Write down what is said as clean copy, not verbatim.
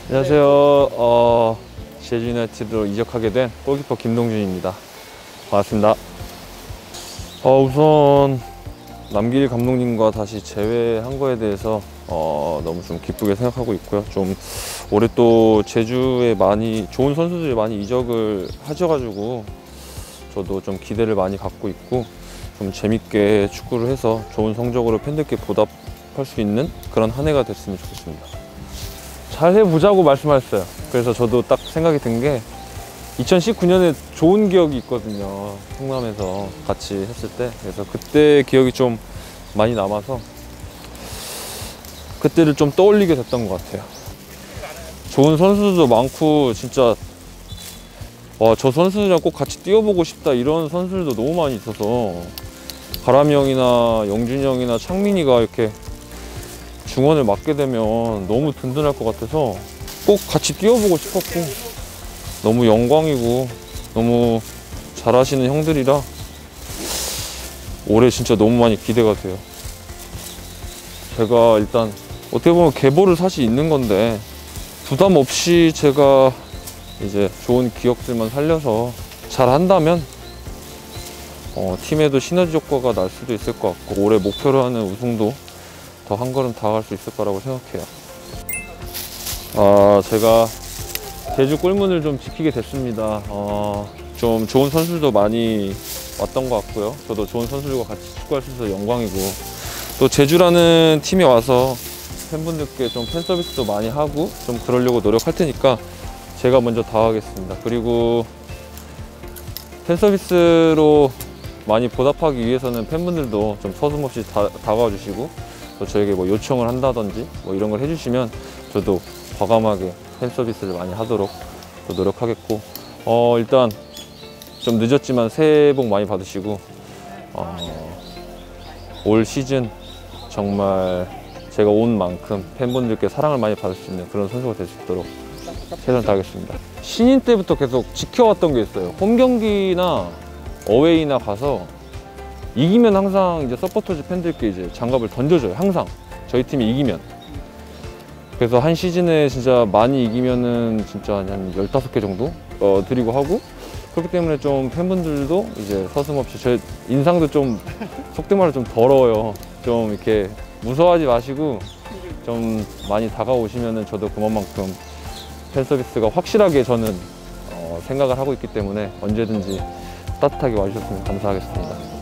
안녕하세요. 제주 유나이티드로 이적하게 된 골키퍼 김동준입니다. 반갑습니다. 우선 남길 감독님과 다시 재회한 거에 대해서 너무 좀 기쁘게 생각하고 있고요. 좀 올해 또 제주에 많이 좋은 선수들이 많이 이적을 하셔가지고 저도 좀 기대를 많이 갖고 있고 좀 재밌게 축구를 해서 좋은 성적으로 팬들께 보답할 수 있는 그런 한 해가 됐으면 좋겠습니다. 잘 해보자고 말씀하셨어요. 그래서 저도 딱 생각이 든 게 2019년에 좋은 기억이 있거든요. 성남에서 같이 했을 때. 그래서 그때 기억이 좀 많이 남아서 그때를 좀 떠올리게 됐던 것 같아요. 좋은 선수들도 많고 진짜 저 선수들이랑 꼭 같이 뛰어보고 싶다 이런 선수들도 너무 많이 있어서 바람이 형이나 영준이 형이나 창민이가 이렇게 중원을 맡게 되면 너무 든든할 것 같아서 꼭 같이 뛰어보고 싶었고 너무 영광이고 너무 잘하시는 형들이라 올해 진짜 너무 많이 기대가 돼요. 제가 일단 어떻게 보면 계보를 사실 있는 건데 부담 없이 제가 이제 좋은 기억들만 살려서 잘 한다면 팀에도 시너지 효과가 날 수도 있을 것 같고 올해 목표로 하는 우승도 더 한 걸음 다가갈 수 있을 거라고 생각해요. 제가 제주 골문을 좀 지키게 됐습니다. 좀 좋은 선수들도 많이 왔던 것 같고요. 저도 좋은 선수들과 같이 축구할 수 있어서 영광이고 또 제주라는 팀에 와서 팬분들께 좀 팬 서비스도 많이 하고 좀 그러려고 노력할 테니까 제가 먼저 다가가겠습니다. 그리고 팬 서비스로 많이 보답하기 위해서는 팬분들도 좀 서슴없이 다가와 주시고 또 저에게 뭐 요청을 한다든지 뭐 이런 걸 해주시면 저도 과감하게 팬 서비스를 많이 하도록 또 노력하겠고 일단 좀 늦었지만 새해 복 많이 받으시고 올 시즌 정말 제가 온 만큼 팬분들께 사랑을 많이 받을 수 있는 그런 선수가 될 수 있도록 최선을 다하겠습니다. 신인 때부터 계속 지켜왔던 게 있어요. 홈 경기나 어웨이나 가서 이기면 항상 이제 서포터즈 팬들께 이제 장갑을 던져줘요. 항상 저희 팀이 이기면. 그래서 한 시즌에 진짜 많이 이기면은 진짜 한 15개 정도 드리고 하고 그렇기 때문에 좀 팬분들도 이제 서슴없이 제 인상도 좀 속된 말로 좀 더러워요. 좀 이렇게 무서워하지 마시고 좀 많이 다가오시면은 저도 그만큼 팬 서비스가 확실하게 저는 생각을 하고 있기 때문에 언제든지 따뜻하게 와주셨으면 감사하겠습니다.